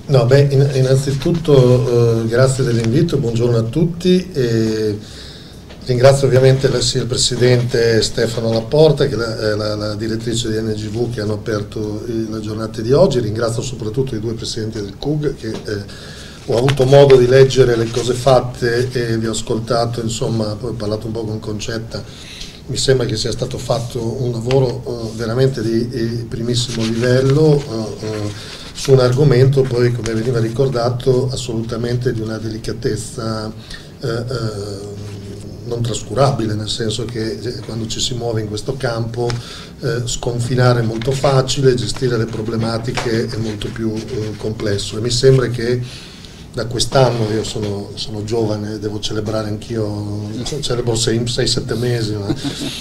No, beh, innanzitutto grazie dell'invito, buongiorno a tutti. Ringrazio ovviamente sia il Presidente Stefano Laporta che la direttrice di NGV che hanno aperto la giornata di oggi. Ringrazio soprattutto i due Presidenti del CUG che ho avuto modo di leggere le cose fatte e vi ho ascoltato, insomma, poi ho parlato un po' con Concetta. Mi sembra che sia stato fatto un lavoro veramente di primissimo livello su un argomento poi, come veniva ricordato, assolutamente di una delicatezza non trascurabile, nel senso che quando ci si muove in questo campo sconfinare è molto facile, gestire le problematiche è molto più complesso, e mi sembra che da quest'anno, io sono giovane, devo celebrare anch'io, celebro 6-7 mesi, ma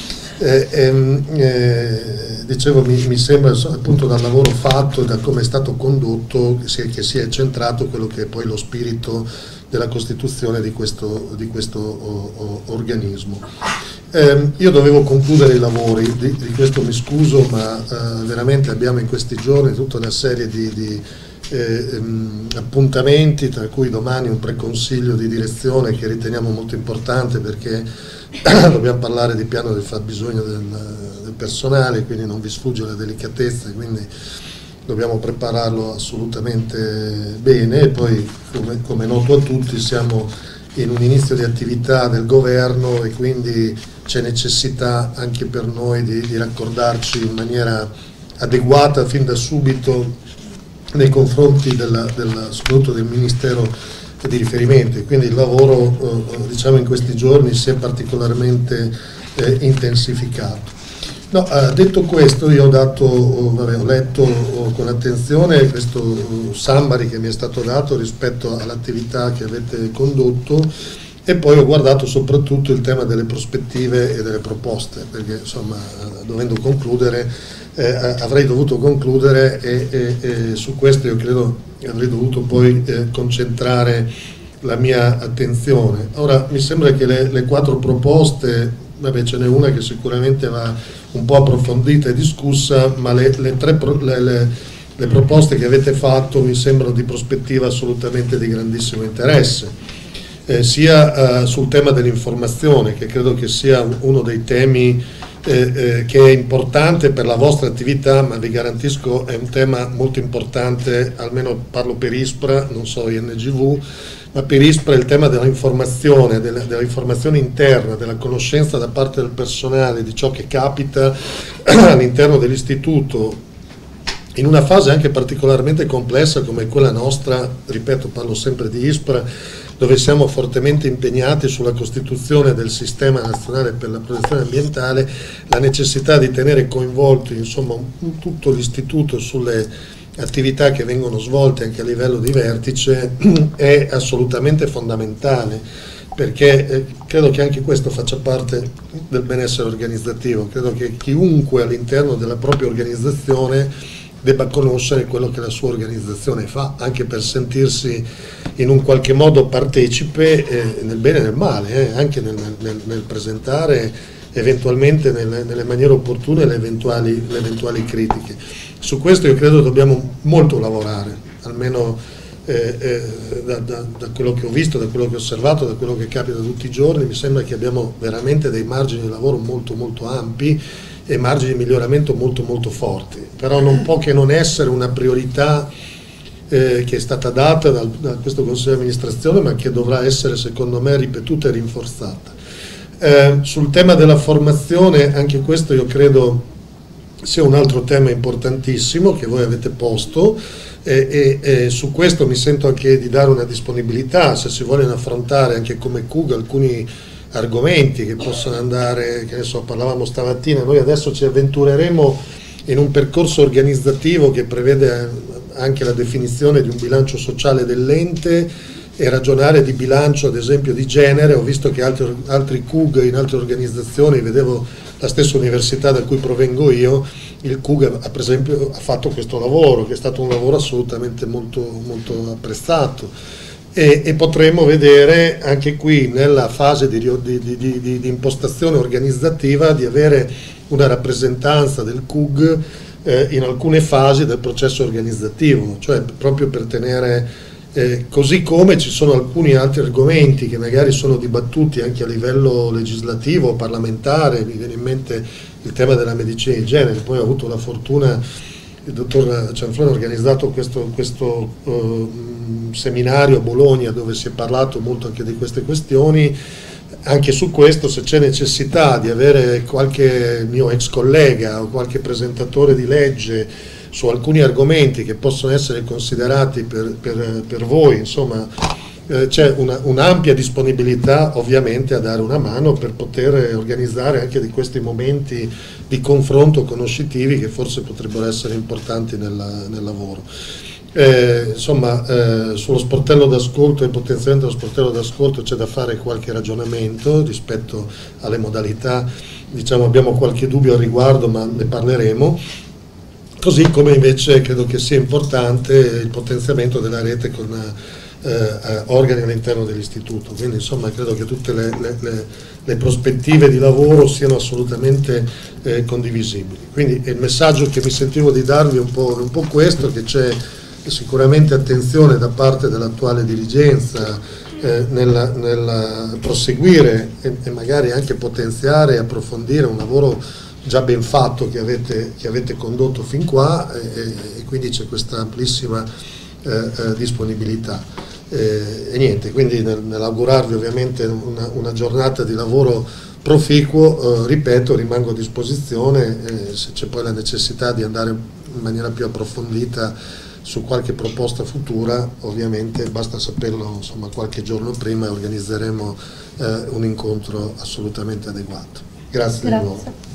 dicevo, mi sembra appunto dal lavoro fatto e da come è stato condotto che si è centrato quello che è poi lo spirito della costituzione di questo organismo. Io dovevo concludere i lavori, di questo mi scuso, ma veramente abbiamo in questi giorni tutta una serie di appuntamenti, tra cui domani un preconsiglio di direzione che riteniamo molto importante, perché dobbiamo parlare di piano del fabbisogno del personale, quindi non vi sfugge la delicatezza, quindi dobbiamo prepararlo assolutamente bene. E poi, come è noto a tutti, siamo in un inizio di attività del governo e quindi c'è necessità anche per noi di raccordarci in maniera adeguata fin da subito nei confronti soprattutto del Ministero di riferimento, e quindi il lavoro diciamo in questi giorni si è particolarmente intensificato. No, detto questo, io ho letto con attenzione questo summary che mi è stato dato rispetto all'attività che avete condotto, e poi ho guardato soprattutto il tema delle prospettive e delle proposte, perché insomma avrei dovuto concludere e su questo io credo avrei dovuto poi concentrare la mia attenzione. Ora, mi sembra che le 4 proposte, vabbè, ce n'è una che sicuramente va un po' approfondita e discussa, ma le proposte che avete fatto mi sembrano di prospettiva assolutamente di grandissimo interesse, sia sul tema dell'informazione, che credo che sia uno dei temi che è importante per la vostra attività, ma vi garantisco è un tema molto importante, almeno parlo per ISPRA, non so INGV, ma per ISPRA il tema dell'informazione, dell'informazione interna, della conoscenza da parte del personale di ciò che capita all'interno dell'istituto, in una fase anche particolarmente complessa come quella nostra, ripeto, parlo sempre di ISPRA, dove siamo fortemente impegnati sulla costituzione del Sistema Nazionale per la Protezione Ambientale. La necessità di tenere coinvolti, insomma, tutto l'istituto sulle attività che vengono svolte anche a livello di vertice è assolutamente fondamentale, perché credo che anche questo faccia parte del benessere organizzativo. Credo che chiunque all'interno della propria organizzazione debba conoscere quello che la sua organizzazione fa, anche per sentirsi in un qualche modo partecipe nel bene e nel male, anche nel presentare eventualmente nelle maniere opportune le eventuali critiche. Su questo io credo dobbiamo molto lavorare, almeno da quello che ho visto, da quello che ho osservato, da quello che capita tutti i giorni. Mi sembra che abbiamo veramente dei margini di lavoro molto molto ampi e margini di miglioramento molto molto forti, però non può che non essere una priorità che è stata data da questo Consiglio di amministrazione, ma che dovrà essere secondo me ripetuta e rinforzata. Sul tema della formazione, anche questo io credo sia un altro tema importantissimo che voi avete posto, e su questo mi sento anche di dare una disponibilità, se si vogliono affrontare anche come CUG alcuni argomenti che possono andare, che ne so, parlavamo stamattina, noi adesso ci avventureremo in un percorso organizzativo che prevede anche la definizione di un bilancio sociale dell'ente e ragionare di bilancio ad esempio di genere. Ho visto che altri CUG in altre organizzazioni, vedevo la stessa università da cui provengo io, il CUG per esempio ha fatto questo lavoro, che è stato un lavoro assolutamente molto, molto apprezzato. E potremo vedere anche qui nella fase di impostazione organizzativa di avere una rappresentanza del CUG in alcune fasi del processo organizzativo, cioè proprio per tenere, così come ci sono alcuni altri argomenti che magari sono dibattuti anche a livello legislativo, parlamentare, mi viene in mente il tema della medicina di genere. Poi ho avuto la fortuna, il dottor Cianfrone ha organizzato questo seminario a Bologna dove si è parlato molto anche di queste questioni. Anche su questo, se c'è necessità di avere qualche mio ex collega o qualche presentatore di legge su alcuni argomenti che possono essere considerati per voi, insomma, c'è un'ampia disponibilità ovviamente a dare una mano per poter organizzare anche di questi momenti di confronto conoscitivi che forse potrebbero essere importanti nel lavoro. Insomma, sullo sportello d'ascolto e il potenziamento dello sportello d'ascolto c'è da fare qualche ragionamento rispetto alle modalità, diciamo abbiamo qualche dubbio al riguardo, ma ne parleremo, così come invece credo che sia importante il potenziamento della rete con organi all'interno dell'istituto. Quindi insomma credo che tutte le prospettive di lavoro siano assolutamente condivisibili. Quindi il messaggio che mi sentivo di darvi è un po' questo, che c'è sicuramente attenzione da parte dell'attuale dirigenza nel proseguire e magari anche potenziare e approfondire un lavoro già ben fatto che avete condotto fin qua, e quindi c'è questa amplissima disponibilità. E niente, quindi nell'augurarvi ovviamente una giornata di lavoro proficuo, ripeto, rimango a disposizione, se c'è poi la necessità di andare in maniera più approfondita su qualche proposta futura, ovviamente basta saperlo, insomma, qualche giorno prima, e organizzeremo un incontro assolutamente adeguato. Grazie di nuovo.